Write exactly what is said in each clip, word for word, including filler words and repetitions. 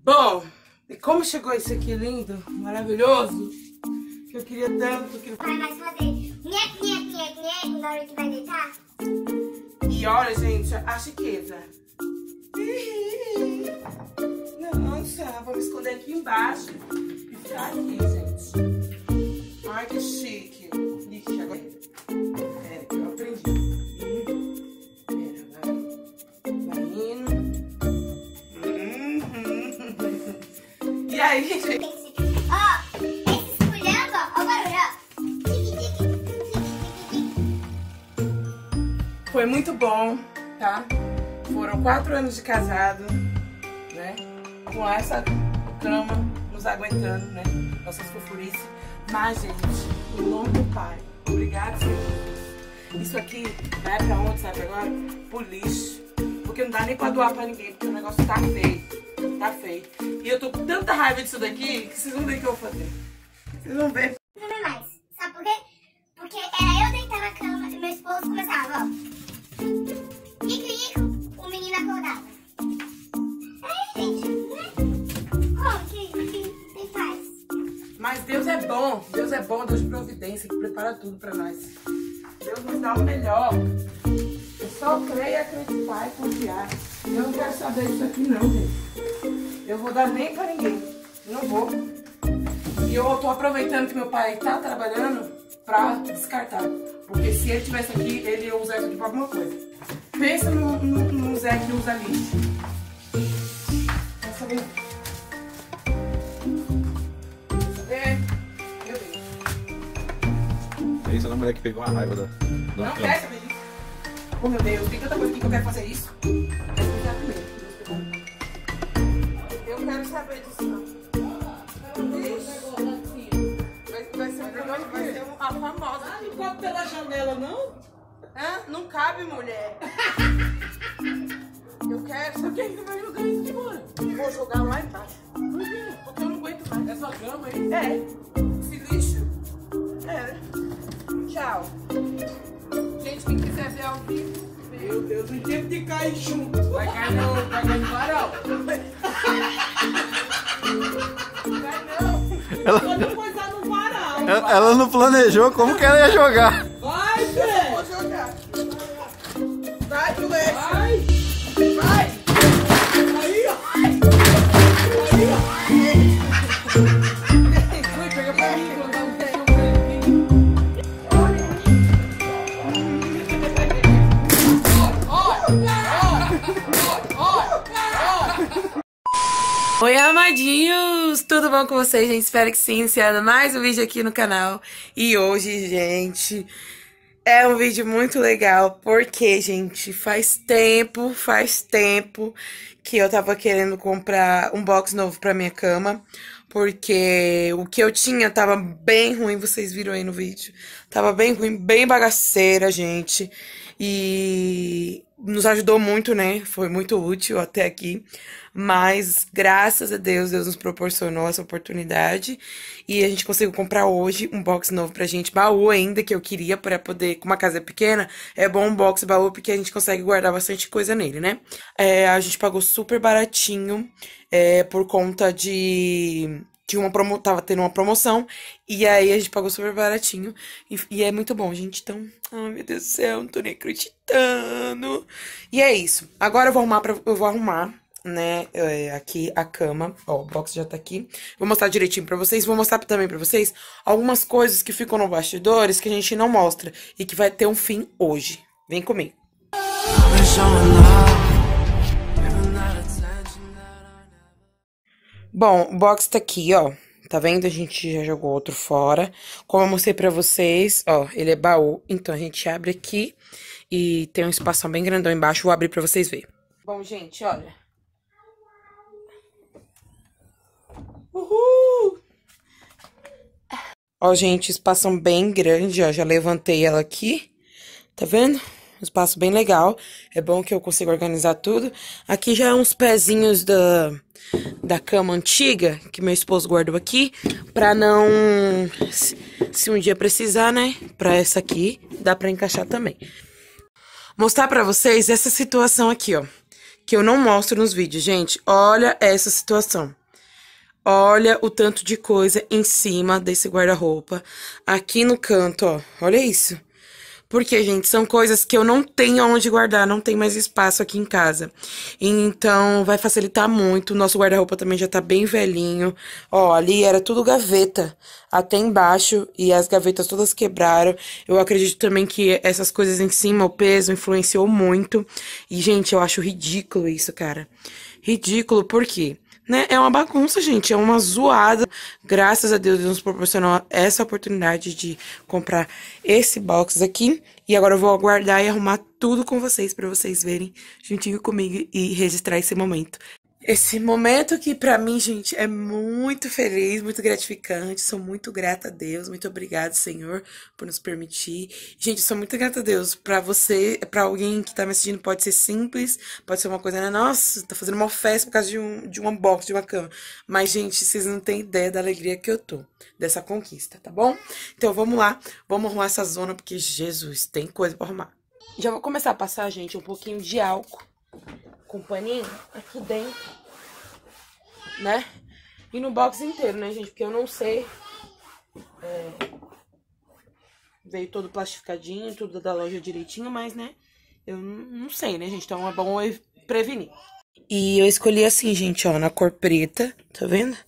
Bom, e como chegou isso aqui lindo, maravilhoso, que eu queria tanto que... Vai mais fazer nhec, nhec, nhec, nhec na hora que vai deitar? E olha, gente, a chiqueza. Nossa, vou me esconder aqui embaixo e ficar aqui, gente. Ai, que chique. Ixi, agora... Pera, que eu aprendi. Pera, vai. Vai indo. E aí, gente? Ó, esse esculhamba, ó o barulho, ó. Foi muito bom, tá? Foram quatro anos de casado, né? Com essa cama nos aguentando, né? Nossas fofurices. Mas, gente, em nome do Pai, obrigado, Senhor. Isso aqui vai pra onde, sabe agora? Pro lixo. Porque não dá nem pra doar pra ninguém, porque o negócio tá feio. Tá feio. E eu tô com tanta raiva disso daqui que vocês vão ver o que eu vou fazer. Vocês vão ver. Não é mais. Sabe por quê? Porque era eu deitar na cama e meu esposo começava, ó. Ico, ico, o menino acordava. É, gente, né? Como que, que, que faz? Mas Deus é bom. Deus é bom, Deus de providência, que prepara tudo pra nós. Deus nos dá o melhor. Eu só creio, acreditar e confiar. Eu não quero saber disso aqui não, gente. Eu vou dar nem pra ninguém. Não vou. E eu tô aproveitando que meu pai tá trabalhando pra descartar. Porque se ele tivesse aqui, ele ia usar isso aqui pra alguma coisa. Pensa no, no, no Zé que usa lixo. Quer saber? Quer saber? Meu Deus. Pensa na mulher que pegou a raiva da, da Não cama. quer saber disso. Oh, meu Deus, tem tanta coisa aqui que eu quero fazer isso. Quero explicar primeiro. Eu quero saber disso, não. Vai, vai ser, vai ser a famosa. Ah, não cabe pela janela, não? Hã? Não cabe, mulher. Eu quero. Por que você vai jogar isso fora? Vou jogar lá embaixo. Por quê? Porque eu não aguento mais. Essa cama aí? É. Esse lixo. É. Tchau. Gente, quem quiser ver ao vivo. Meu Deus, em tempo de cair junto. Vai cair no, vai cair no varal. Vai não. Ela, Pode coisar no varal. ela, ela não planejou como que ela ia jogar. Vai, Fê. Vou jogar. Vai, Fê. Vai. Vai. Aí, ó. Aí, ó. Vai, pega pra mim. Vou dar um tempo pra ele. Oi, amadinhos! Tudo bom com vocês, gente? Espero que sim, iniciando mais um vídeo aqui no canal. E hoje, gente, é um vídeo muito legal, porque, gente, faz tempo, faz tempo que eu tava querendo comprar um box novo pra minha cama, porque o que eu tinha tava bem ruim, vocês viram aí no vídeo. Tava bem ruim, bem bagaceira, gente. E nos ajudou muito, né? Foi muito útil até aqui. Mas, graças a Deus, Deus nos proporcionou essa oportunidade. E a gente conseguiu comprar hoje um box novo pra gente. Baú ainda, que eu queria pra poder... Com uma casa pequena, é bom um box baú, porque a gente consegue guardar bastante coisa nele, né? É, a gente pagou super baratinho, é, por conta de... Tinha uma promo... Tava tendo uma promoção. E aí a gente pagou super baratinho. E, e é muito bom, gente. Então, ai meu Deus do céu, não tô nem acreditando. E é isso. Agora eu vou arrumar, pra... eu vou arrumar, né, é, aqui a cama. Ó, o box já tá aqui. Vou mostrar direitinho pra vocês. Vou mostrar também pra vocês algumas coisas que ficam no bastidores que a gente não mostra. E que vai ter um fim hoje. Vem comigo. Bom, o box tá aqui, ó. Tá vendo? A gente já jogou outro fora. Como eu mostrei pra vocês, ó, ele é baú. Então, a gente abre aqui e tem um espação bem grandão embaixo. Vou abrir pra vocês verem. Bom, gente, olha. Uhul! Ó, gente, espação bem grande, ó. Já levantei ela aqui. Tá vendo? Um espaço bem legal. É bom que eu consigo organizar tudo. Aqui já é uns pezinhos da, da cama antiga, que meu esposo guardou aqui, pra não... Se, se um dia precisar, né? Pra essa aqui, dá pra encaixar também. Mostrar pra vocês essa situação aqui, ó. que eu não mostro nos vídeos. Gente, olha essa situação. Olha o tanto de coisa em cima desse guarda-roupa. Aqui no canto, ó. Olha isso. Porque, gente, são coisas que eu não tenho onde guardar, não tem mais espaço aqui em casa. Então, vai facilitar muito. O nosso guarda-roupa também já tá bem velhinho. Ó, ali era tudo gaveta, até embaixo, e as gavetas todas quebraram. Eu acredito também que essas coisas em cima, o peso, influenciou muito. E, gente, eu acho ridículo isso, cara. Ridículo, por quê? Né? É uma bagunça, gente, é uma zoada. Graças a Deus, Deus nos proporcionou essa oportunidade de comprar esse box aqui. E agora eu vou aguardar e arrumar tudo com vocês, pra vocês verem juntinho comigo e registrar esse momento. Esse momento que pra mim, gente, é muito feliz, muito gratificante. Sou muito grata a Deus, muito obrigada, Senhor, por nos permitir. Gente, sou muito grata a Deus. Pra você, pra alguém que tá me assistindo, pode ser simples, pode ser uma coisa, né? Nossa, tá fazendo uma festa por causa de um, de um unboxing, de uma cama. Mas, gente, vocês não têm ideia da alegria que eu tô, dessa conquista, tá bom? Então, vamos lá, vamos arrumar essa zona, porque, Jesus, tem coisa pra arrumar. Já vou começar a passar, gente, um pouquinho de álcool com paninho aqui dentro, né? E no box inteiro, né, gente? Porque eu não sei. É... Veio todo plastificadinho, tudo da loja direitinho, mas, né? Eu não sei, né, gente? Então é bom eu prevenir. E eu escolhi assim, gente, ó, na cor preta, tá vendo?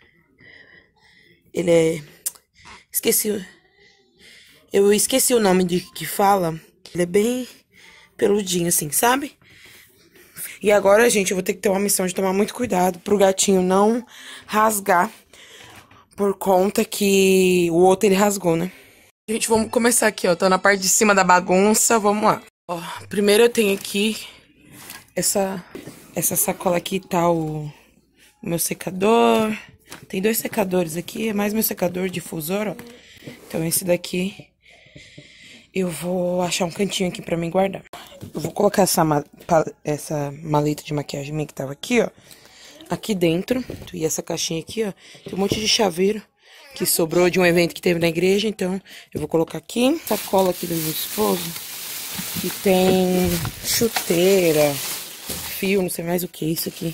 Ele é... Esqueci. Eu esqueci o nome de que fala. Ele é bem peludinho, assim, sabe? E agora, gente, eu vou ter que ter uma missão de tomar muito cuidado pro gatinho não rasgar, por conta que o outro ele rasgou, né? Gente, vamos começar aqui, ó. Tô na parte de cima da bagunça, vamos lá. Ó, primeiro eu tenho aqui essa, essa sacola aqui, tá o, o meu secador. Tem dois secadores aqui, é mais meu secador difusor, ó. Então esse daqui eu vou achar um cantinho aqui pra mim guardar. Eu vou colocar essa, ma essa maleta de maquiagem minha que tava aqui, ó. Aqui dentro. E essa caixinha aqui, ó. Tem um monte de chaveiro que sobrou de um evento que teve na igreja. Então, eu vou colocar aqui. Sacola aqui do meu esposo. Que tem chuteira, fio, não sei mais o que é isso aqui.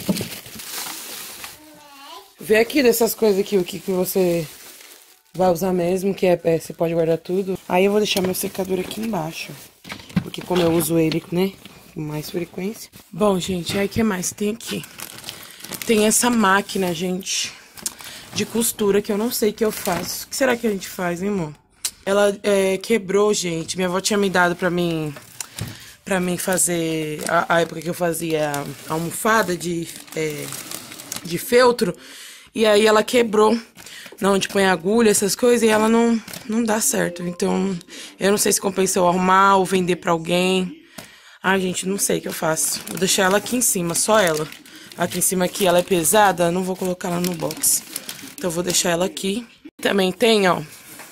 Vê aqui dessas coisas aqui, o que, que você vai usar mesmo, que é, é, você pode guardar tudo. Aí eu vou deixar meu secador aqui embaixo. Porque como eu uso ele, né, com mais frequência. Bom, gente, aí o que mais tem aqui? Tem essa máquina, gente, de costura que eu não sei o que eu faço. O que será que a gente faz, hein, amor? Ela é, quebrou, gente. Minha avó tinha me dado pra mim, pra mim fazer... A, a época que eu fazia a almofada de, é, de feltro. E aí ela quebrou. Não, onde põe agulha, essas coisas, e ela não, não dá certo. Então, eu não sei se compensa eu arrumar ou vender pra alguém. Ai, gente, não sei o que eu faço. Vou deixar ela aqui em cima, só ela. Aqui em cima aqui, ela é pesada, não vou colocar ela no box. Então, eu vou deixar ela aqui. Também tem, ó,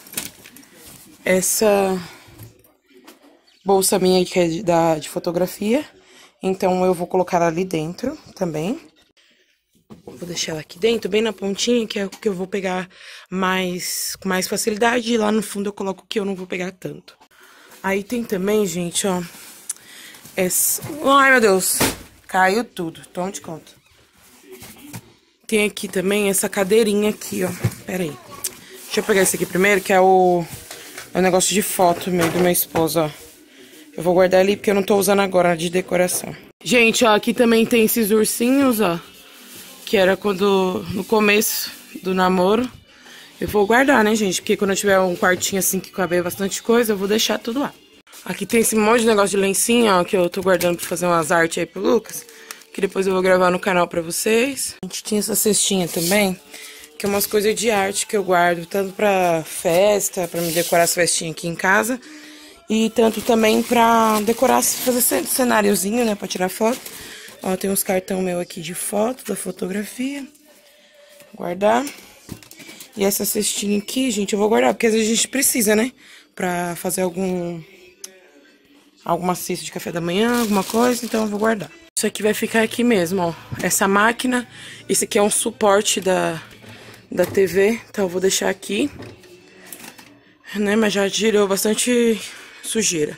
essa bolsa minha que é de, da, de fotografia. Então, eu vou colocar ela ali dentro também. Vou deixar ela aqui dentro, bem na pontinha, que é o que eu vou pegar mais, com mais facilidade. E lá no fundo eu coloco o que eu não vou pegar tanto. Aí tem também, gente, ó. Essa... Ai, meu Deus. Caiu tudo. Toma de conta. Tem aqui também essa cadeirinha aqui, ó. Pera aí. Deixa eu pegar esse aqui primeiro, que é o... É o negócio de foto meu, do meu esposo, ó. Eu vou guardar ali porque eu não tô usando agora, de decoração. Gente, ó, aqui também tem esses ursinhos, ó. Que era quando, no começo do namoro. Eu vou guardar, né, gente? Porque quando eu tiver um quartinho assim que caber bastante coisa, eu vou deixar tudo lá. Aqui tem esse monte de negócio de lencinho, ó, que eu tô guardando pra fazer umas artes aí pro Lucas. Que depois eu vou gravar no canal pra vocês. A gente tinha essa cestinha também, que é umas coisas de arte que eu guardo, tanto pra festa, pra me decorar as festinhas aqui em casa. E tanto também pra decorar, fazer cenáriozinho, né, pra tirar foto. Ó, tem uns cartão meu aqui de foto, da fotografia. Guardar. E essa cestinha aqui, gente, eu vou guardar, porque às vezes a gente precisa, né? Pra fazer algum... Alguma cesta de café da manhã, alguma coisa, então eu vou guardar. Isso aqui vai ficar aqui mesmo, ó. Essa máquina, esse aqui é um suporte da, da T V, então eu vou deixar aqui. Né, mas já tirou bastante sujeira.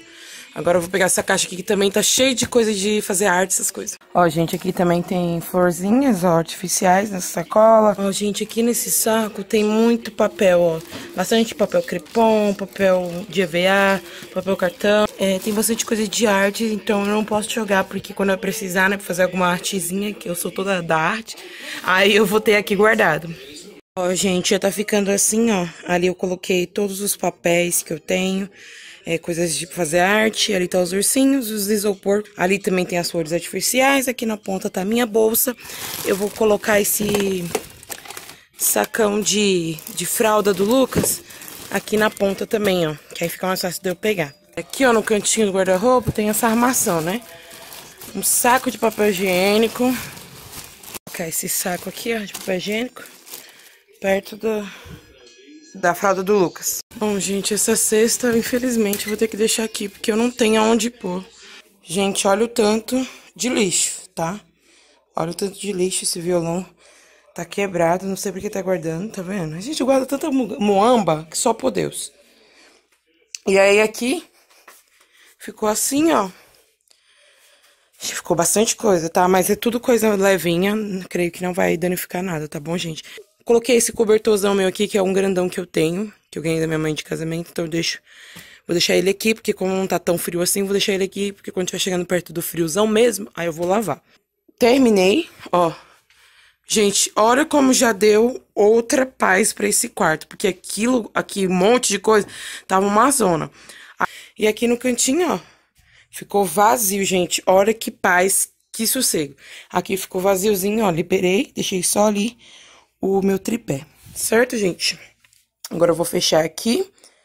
Agora eu vou pegar essa caixa aqui que também tá cheia de coisa de fazer arte, essas coisas. Ó, gente, aqui também tem florzinhas, ó, artificiais nessa sacola. Ó, gente, aqui nesse saco tem muito papel, ó. Bastante papel crepom, papel de E V A, papel cartão. É, tem bastante coisa de arte, então eu não posso jogar, porque quando eu precisar, né, pra fazer alguma artezinha, que eu sou toda da arte, aí eu vou ter aqui guardado. Ó, gente, já tá ficando assim, ó. Ali eu coloquei todos os papéis que eu tenho. É, coisas de fazer arte, ali tá os ursinhos, os isopor, ali também tem as flores artificiais, aqui na ponta tá a minha bolsa. Eu vou colocar esse sacão de, de fralda do Lucas aqui na ponta também, ó, que aí fica mais fácil de eu pegar. Aqui, ó, no cantinho do guarda-roupa tem essa armação, né? Um saco de papel higiênico. Vou colocar esse saco aqui, ó, de papel higiênico perto do... da fralda do Lucas. Bom, gente, essa cesta, infelizmente, eu vou ter que deixar aqui, porque eu não tenho aonde pôr. Gente, olha o tanto de lixo, tá? Olha o tanto de lixo, esse violão tá quebrado, não sei porque tá guardando, tá vendo? A gente guarda tanta muamba que só por Deus. E aí aqui, ficou assim, ó. Ficou bastante coisa, tá? Mas é tudo coisa levinha, creio que não vai danificar nada, tá bom, gente? Coloquei esse cobertorzão meu aqui, que é um grandão que eu tenho, que eu ganhei da minha mãe de casamento, então eu deixo, vou deixar ele aqui, porque como não tá tão frio assim, vou deixar ele aqui, porque quando estiver chegando perto do friozão mesmo, aí eu vou lavar. Terminei, ó. Gente, olha como já deu outra paz pra esse quarto, porque aquilo, aqui, um monte de coisa, tava uma zona. E aqui no cantinho, ó, ficou vazio, gente, olha que paz, que sossego. Aqui ficou vaziozinho, ó, liberei, deixei só ali o meu tripé, certo, gente? Agora eu vou fechar aqui.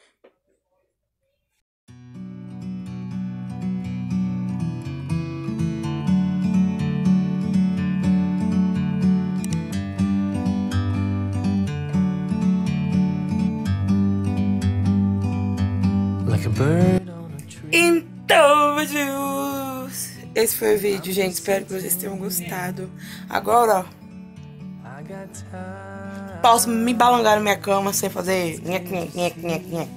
Então, beijos! Esse foi o vídeo, gente. Espero que vocês tenham gostado. Agora, ó, posso me balongar na minha cama sem fazer nheque, nheque, nheque, nheque, nheque.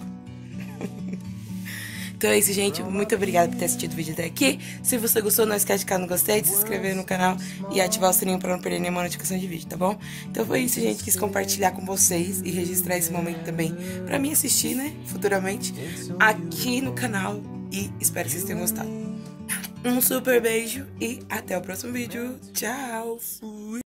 Então é isso, gente. Muito obrigada por ter assistido o vídeo até aqui. Se você gostou, não esquece de clicar no gostei, de se inscrever no canal e ativar o sininho pra não perder nenhuma notificação de vídeo, tá bom? Então foi isso, gente. Quis compartilhar com vocês e registrar esse momento também pra mim assistir, né, futuramente, aqui no canal. E espero que vocês tenham gostado. Um super beijo e até o próximo vídeo. Tchau! Fui!